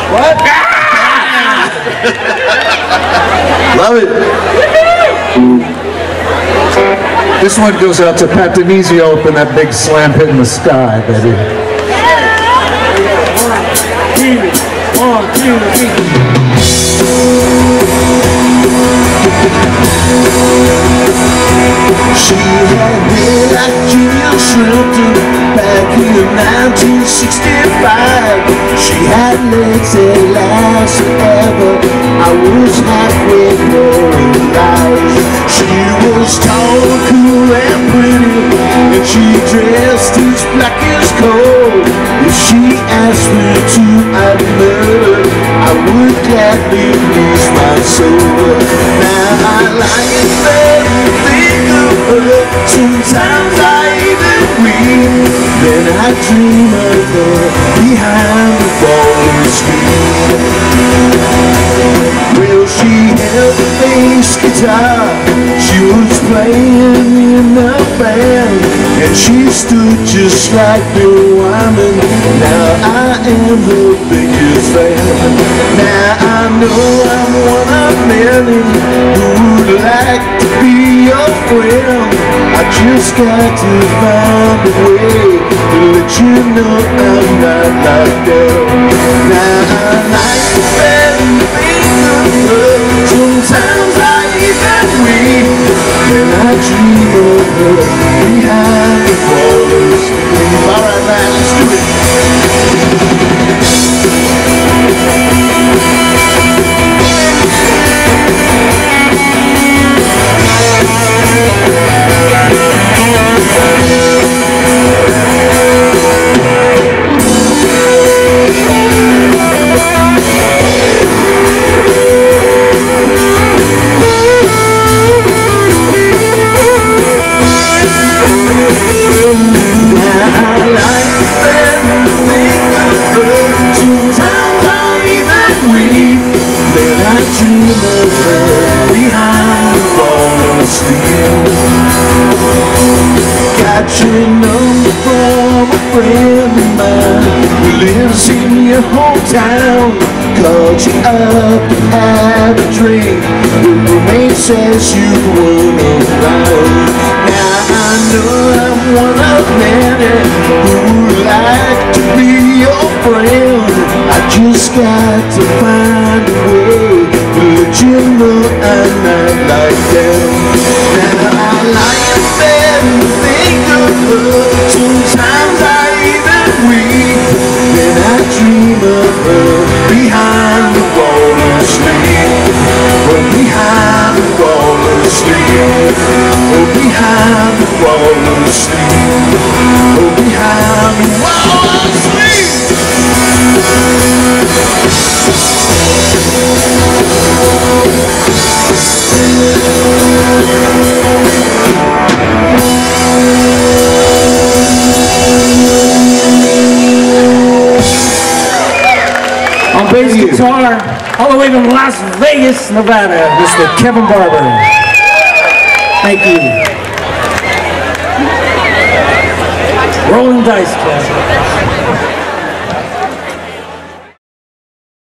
What? Love it. This one goes out to Pat Denizio up in that big slam hit in the sky, baby. 1, 2, 3. She had hair like Junior Shrimpton back in 1965. She had legs that last forever. I was halfway paralyzed. She was tall, cool, and pretty, and she dressed as black as coal. If she asked me to, I'd murder. I would gladly lose my soul. Now I lie in bed and think of her. Sometimes I even weep. Then I dream of her behind the falling screen. Well, she held a bass guitar. She was playing in a band, and she stood just like Bill Wyman. Now I am her biggest fan. Now I know I'm one of many who would like to be your friend. I just got to find a way to let you know I'm not like them. Now I like to bed and think of her. Sometimes I even weep. Then I dream of her behind the falling screen. Alright man, let's do it. Got your number from a friend of mine who lives in your hometown. Called you up to have a drink. Your roommate says you weren't around. Now I know I'm one of many who would like to be your friend. I just got to find a way to let you know I'm not like them. Now I lie in bed and think of her. Sometimes I even weep. Then I dream of her behind the rolling sleep. Oh, behind the rolling sleep. Oh, behind the rolling sleep. Oh, behind the rolling sleep. On bass guitar, all the way from Las Vegas, Nevada, Mr. Kevin Barber. Thank you. Rolling dice, Kevin.